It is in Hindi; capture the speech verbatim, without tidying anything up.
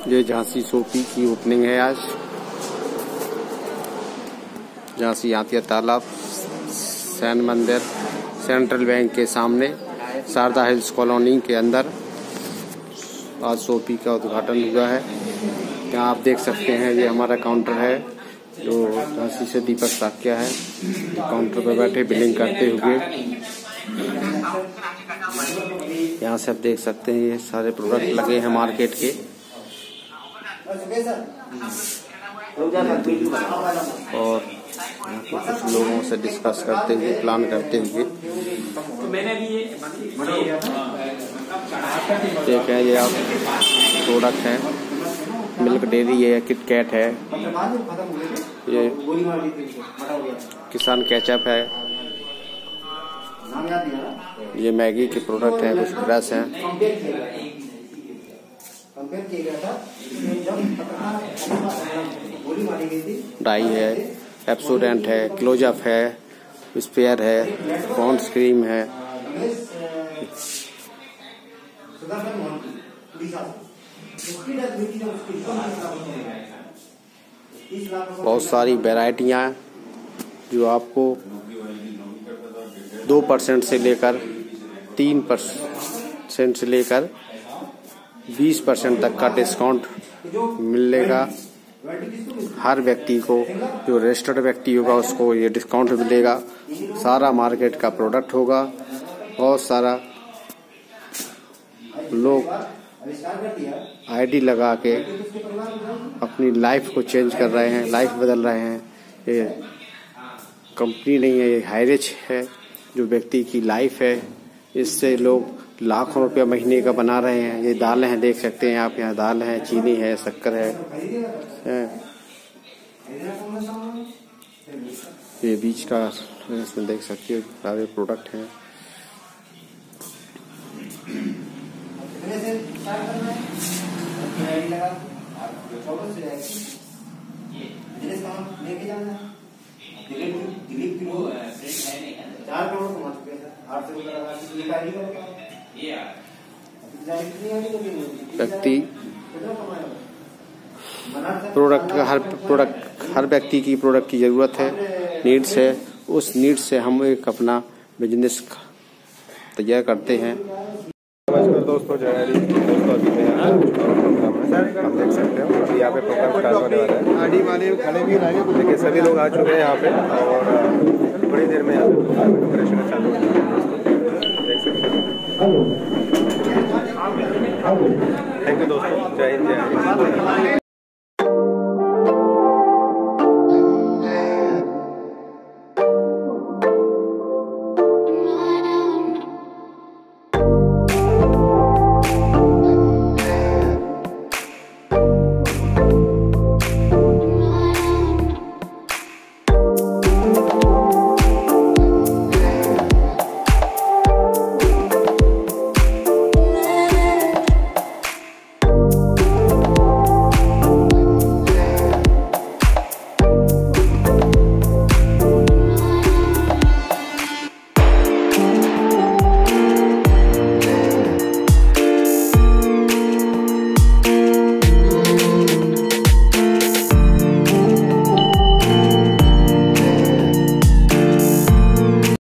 ये झांसी सोपी की ओपनिंग है आज। झांसी आतिया तालाब, सैन मंदिर, सेंट्रल बैंक के सामने, शारदा हिल्स कॉलोनी के अंदर आज सोपी का उद्घाटन हुआ है। यहाँ आप देख सकते हैं, ये हमारा काउंटर है जो झांसी से दीपक साक्या है। काउंटर पर बैठे बिलिंग करते हुए यहाँ से आप देख सकते हैं, ये सारे प्रोडक्ट लगे हैं मार्केट के। और यहाँ पे कुछ लोगों से डिस्कस करते हुए, प्लान करते हुए देखें, ये आप प्रोडक्ट हैं, मिल्क डेयरी है, किटकैट है, ये किसान केचप है, ये मैगी के प्रोडक्ट हैं, कुछ ब्रश हैं, डाई है, एप्सोडेंट है, क्लोजअप है, स्पेयर है, पॉन्ड्स क्रीम है, बहुत सारी वैरायटियां जो आपको दो परसेंट से लेकर तीन परसेंट से लेकर बीस परसेंट तक का डिस्काउंट मिलेगा। हर व्यक्ति को, जो रजिस्टर्ड व्यक्ति होगा उसको ये डिस्काउंट मिलेगा। सारा मार्केट का प्रोडक्ट होगा। बहुत सारा लोग आईडी लगा के अपनी लाइफ को चेंज कर रहे हैं, लाइफ बदल रहे हैं। ये कंपनी नहीं है, ये हाईरिच है जो व्यक्ति की लाइफ है। इससे लोग लाखों रुपया महीने का बना रहे हैं। ये दाल हैं, देख सकते हैं आप, यहाँ दाल है, चीनी है, शक्कर है, है। ये बीच का इसमें देख सकते हो सारे प्रोडक्ट हैं। व्यक्ति प्रोडक्ट का, हर प्रोडक्ट हर व्यक्ति की प्रोडक्ट की जरूरत है, नीड्स है। उस नीड्स से हम एक अपना बिजनेस तैयार करते हैं। नमस्कार दोस्तों, जय हरी दोस्तों। अभी मैं यहाँ प्रोग्राम है, आप देख सकते हो। अभी यहाँ पे प्रोग्राम स्टार्ट होने वाला है। आडी वाले खड़े भी लाएंगे, देखिए सभी लोग आ चुके हैं यहाँ पे और थोड़ी देर में यहाँ पे प्रिपरेशन चालू हो जाएगी। देख सकते हो। थैंक यू दोस्तों, जय हिंद, जय हरी।